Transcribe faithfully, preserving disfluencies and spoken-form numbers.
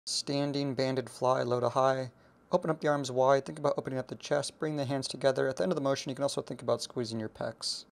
Standing banded fly, low to high. Open up the arms wide. Think about opening up the chest. Bring the hands together. At the end of the motion, you can also think about squeezing your pecs.